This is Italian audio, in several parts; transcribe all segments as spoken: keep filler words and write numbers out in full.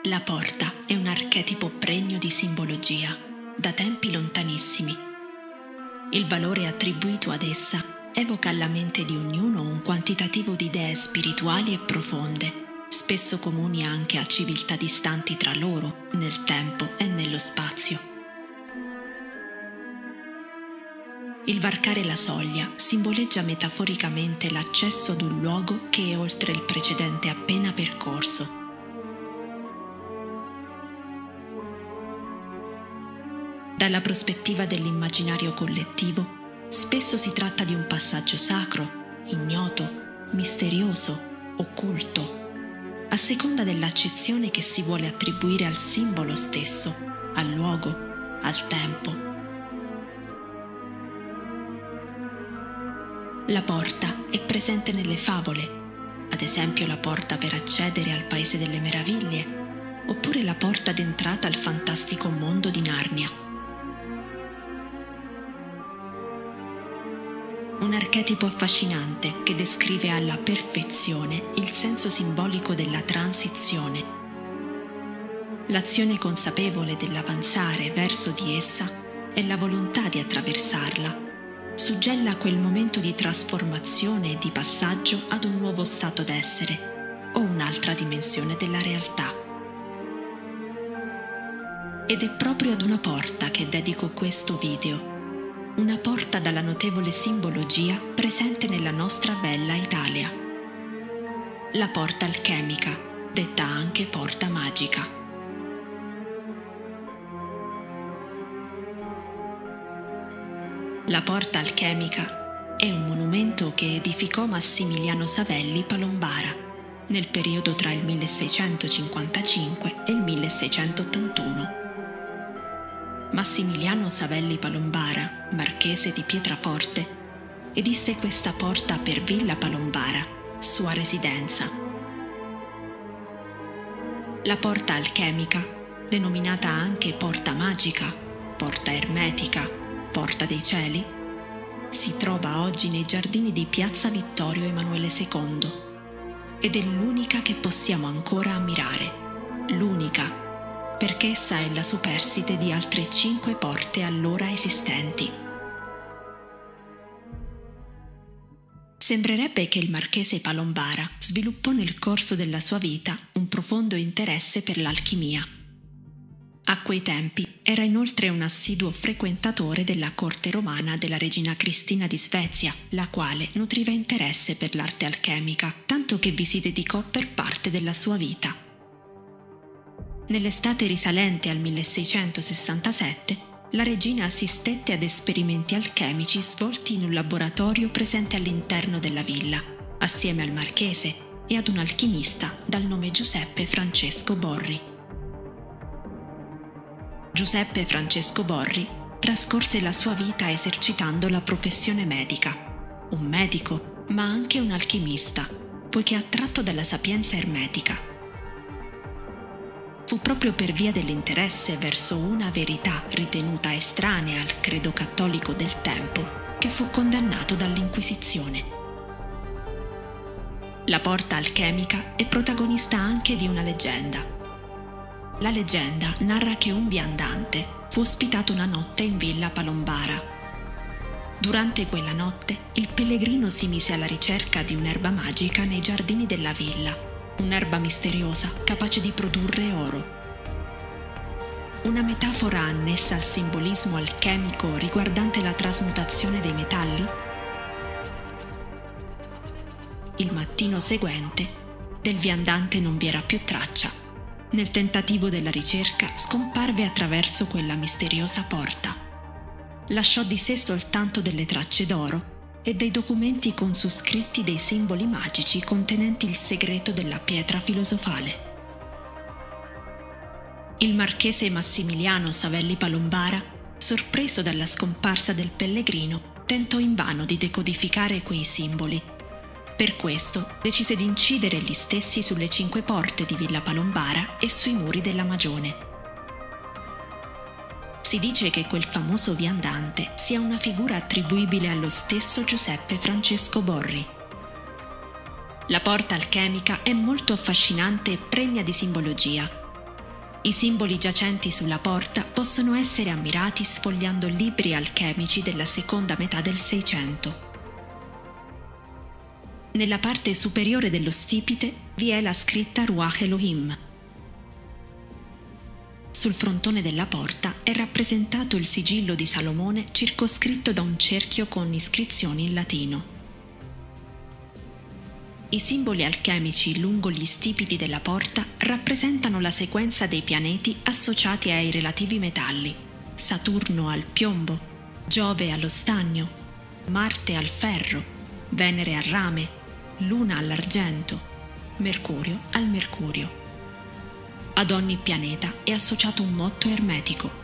La porta è un archetipo pregno di simbologia, da tempi lontanissimi. Il valore attribuito ad essa evoca alla mente di ognuno un quantitativo di idee spirituali e profonde, spesso comuni anche a civiltà distanti tra loro, nel tempo e nello spazio. Il varcare la soglia simboleggia metaforicamente l'accesso ad un luogo che è oltre il precedente appena percorso. Dalla prospettiva dell'immaginario collettivo, spesso si tratta di un passaggio sacro, ignoto, misterioso, occulto, a seconda dell'accezione che si vuole attribuire al simbolo stesso, al luogo, al tempo. La porta è presente nelle favole, ad esempio la porta per accedere al Paese delle Meraviglie, oppure la porta d'entrata al fantastico mondo di Narnia. Un archetipo affascinante che descrive alla perfezione il senso simbolico della transizione. L'azione consapevole dell'avanzare verso di essa è la volontà di attraversarla. Suggella quel momento di trasformazione e di passaggio ad un nuovo stato d'essere o un'altra dimensione della realtà. Ed è proprio ad una porta che dedico questo video. Una porta dalla notevole simbologia presente nella nostra bella Italia. La porta alchemica, detta anche porta magica. La porta alchemica è un monumento che edificò Massimiliano Savelli Palombara nel periodo tra il milleseicentocinquantacinque e il milleseicentottantuno. Massimiliano Savelli Palombara, marchese di Pietraforte, edisse questa porta per Villa Palombara, sua residenza. La porta alchemica, denominata anche porta magica, porta ermetica, porta dei cieli, si trova oggi nei giardini di Piazza Vittorio Emanuele secondo ed è l'unica che possiamo ancora ammirare, l'unica perché essa è la superstite di altre cinque porte allora esistenti. Sembrerebbe che il marchese Palombara sviluppò nel corso della sua vita un profondo interesse per l'alchimia. A quei tempi era inoltre un assiduo frequentatore della corte romana della regina Cristina di Svezia, la quale nutriva interesse per l'arte alchemica, tanto che vi si dedicò per parte della sua vita. Nell'estate risalente al milleseicentosessantasette, la regina assistette ad esperimenti alchemici svolti in un laboratorio presente all'interno della villa, assieme al marchese e ad un alchimista dal nome Giuseppe Francesco Borri. Giuseppe Francesco Borri trascorse la sua vita esercitando la professione medica, un medico ma anche un alchimista, poiché attratto dalla sapienza ermetica. Fu proprio per via dell'interesse verso una verità ritenuta estranea al credo cattolico del tempo che fu condannato dall'Inquisizione. La porta alchemica è protagonista anche di una leggenda. La leggenda narra che un viandante fu ospitato una notte in Villa Palombara. Durante quella notte il pellegrino si mise alla ricerca di un'erba magica nei giardini della villa, un'erba misteriosa capace di produrre oro. Una metafora annessa al simbolismo alchemico riguardante la trasmutazione dei metalli? Il mattino seguente del viandante non vi era più traccia. Nel tentativo della ricerca scomparve attraverso quella misteriosa porta. Lasciò di sé soltanto delle tracce d'oro e dei documenti con su scritti dei simboli magici contenenti il segreto della pietra filosofale. Il marchese Massimiliano Savelli Palombara, sorpreso dalla scomparsa del pellegrino, tentò invano di decodificare quei simboli. Per questo decise di incidere gli stessi sulle cinque porte di Villa Palombara e sui muri della Magione. Si dice che quel famoso viandante sia una figura attribuibile allo stesso Giuseppe Francesco Borri. La porta alchemica è molto affascinante e pregna di simbologia. I simboli giacenti sulla porta possono essere ammirati sfogliando libri alchemici della seconda metà del Seicento. Nella parte superiore dello stipite vi è la scritta Ruach Elohim. Sul frontone della porta è rappresentato il sigillo di Salomone circoscritto da un cerchio con iscrizioni in latino. I simboli alchemici lungo gli stipiti della porta rappresentano la sequenza dei pianeti associati ai relativi metalli: Saturno al piombo, Giove allo stagno, Marte al ferro, Venere al rame, Luna all'argento, Mercurio al mercurio. Ad ogni pianeta è associato un motto ermetico.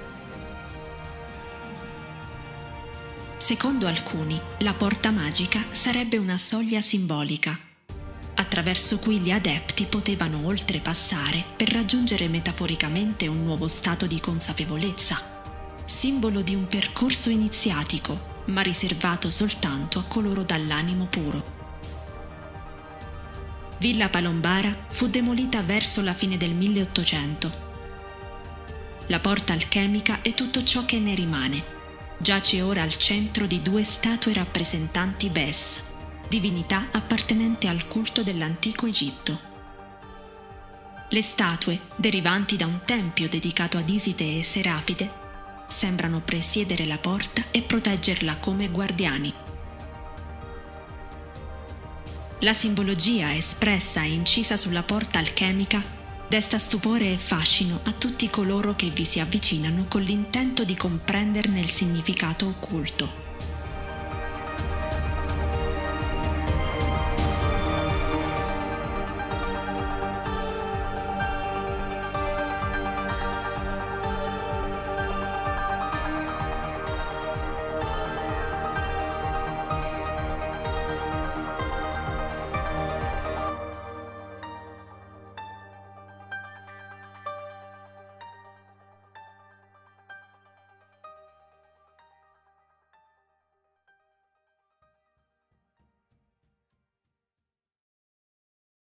Secondo alcuni, la porta magica sarebbe una soglia simbolica, attraverso cui gli adepti potevano oltrepassare per raggiungere metaforicamente un nuovo stato di consapevolezza, simbolo di un percorso iniziatico, ma riservato soltanto a coloro dall'animo puro. Villa Palombara fu demolita verso la fine del milleottocento. La porta alchemica è tutto ciò che ne rimane. Giace ora al centro di due statue rappresentanti Bes, divinità appartenente al culto dell'antico Egitto. Le statue, derivanti da un tempio dedicato ad Iside e Serapide, sembrano presiedere la porta e proteggerla come guardiani. La simbologia espressa e incisa sulla porta alchemica desta stupore e fascino a tutti coloro che vi si avvicinano con l'intento di comprenderne il significato occulto.